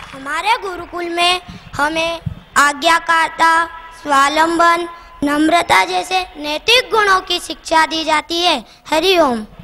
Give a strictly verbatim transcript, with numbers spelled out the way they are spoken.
हमारे गुरुकुल में हमें आज्ञाकारिता, स्वावलंबन, नम्रता जैसे नैतिक गुणों की शिक्षा दी जाती है। हरि ओम।